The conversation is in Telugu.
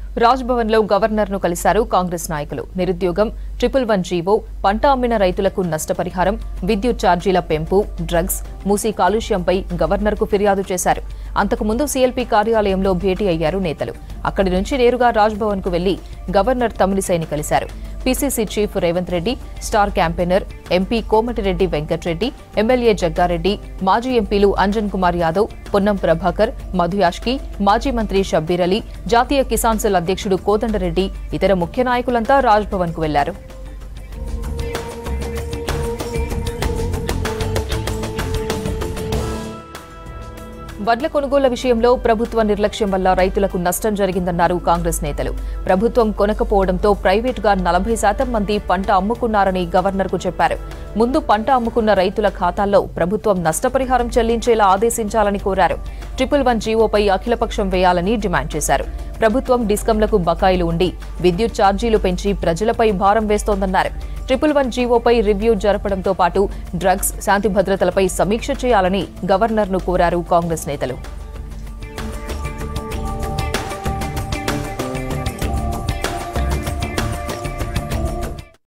రాజ్భవన్లో గవర్నర్ను కలిశారు కాంగ్రెస్ నాయకులు. నిరుద్యోగం, 111 జీవో, పంట అమ్మిన రైతులకు నష్టపరిహారం, విద్యుత్ ఛార్జీల పెంపు, డ్రగ్స్, మూసీ కాలుష్యంపై గవర్నర్కు ఫిర్యాదు చేశారు. అంతకుముందు సీఎల్పీ కార్యాలయంలో భేటీ అయ్యారు నేతలు. అక్కడి నుంచి నేరుగా రాజ్భవన్కు వెళ్లి గవర్నర్ తమిళిసైని కలిశారు. PCC chief Revanth Reddy, star campaigner MP Komatireddy Venkatreddy, MLA Jaggareddy, మాజీ ఎంపీలు అంజన్ కుమార్ యాదవ్, పొన్నం ప్రభాకర్, మధుయాష్కి, మాజీ మంత్రి షబ్బీర్ అలీ, జాతీయ కిసాన్ సెల్ అధ్యక్షుడు కోదండరెడ్డి, ఇతర ముఖ్య నాయకులంతా రాజ్భవన్కు వెళ్లారు. వడ్ల కొనుగోళ్ల విషయంలో ప్రభుత్వ నిర్లక్ష్యం వల్ల రైతులకు నష్టం జరిగిందన్నారు కాంగ్రెస్ నేతలు. ప్రభుత్వం కొనకపోవడంతో ప్రైవేటుగా 40% మంది పంట అమ్ముకున్నారని గవర్నర్కు చెప్పారు. ముందు పంట అమ్ముకున్న రైతుల ఖాతాల్లో ప్రభుత్వం నష్టపరిహారం చెల్లించేలా ఆదేశించాలని కోరారు. 111 జీవోపై అఖిలపక్షం వేయాలని డిమాండ్ చేశారు. ప్రభుత్వం డిస్కంలకు బకాయిలు ఉండి విద్యుత్ ఛార్జీలు పెంచి ప్రజలపై భారం వేస్తోందన్నారు. 111 జీవోపై రివ్యూ జరపడంతో పాటు డ్రగ్స్, శాంతి భద్రతలపై సమీక్ష చేయాలని గవర్నర్ను కోరారు కాంగ్రెస్ నేతలు.